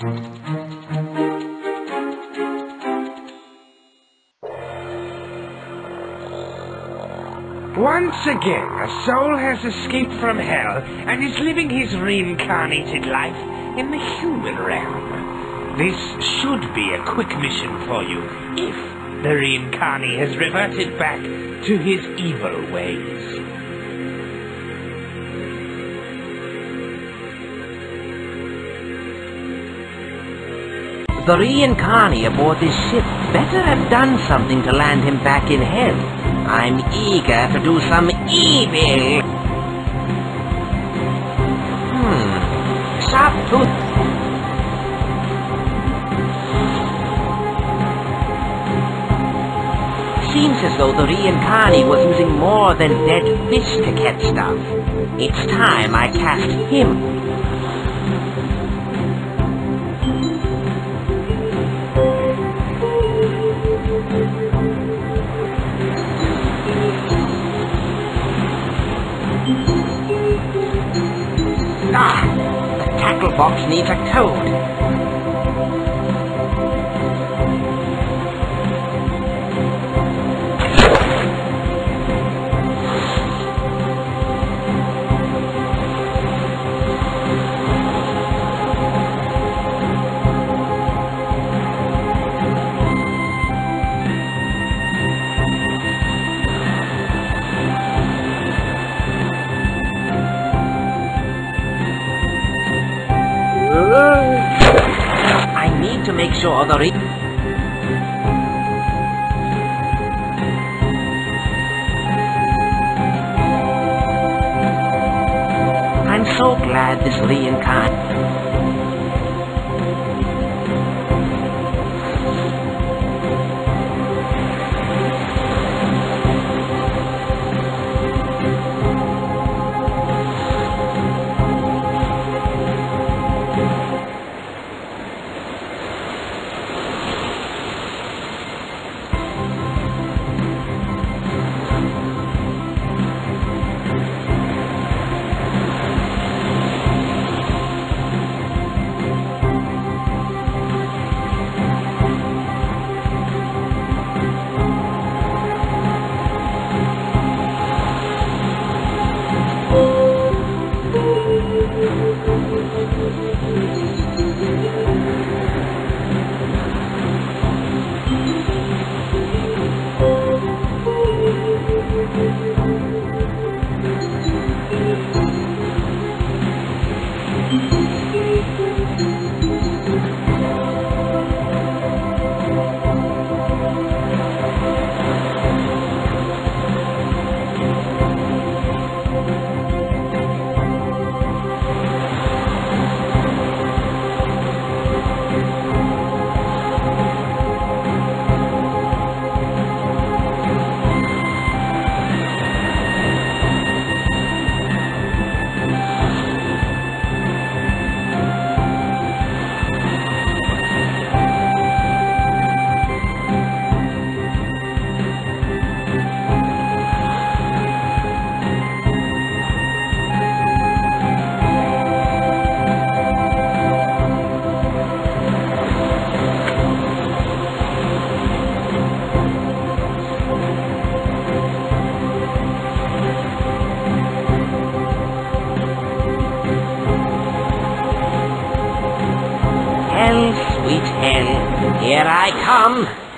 Once again, a soul has escaped from hell and is living his reincarnated life in the human realm. This should be a quick mission for you if the reincarnee has reverted back to his evil ways. The reincarnee aboard this ship better have done something to land him back in hell. I'm eager to do some evil. Sharp tooth. Seems as though the reincarnee was using more than dead fish to catch stuff. It's time I cast him. The tackle box needs a code. I need to make sure the I'm so glad this reincarnation. Sweet hell, here I come.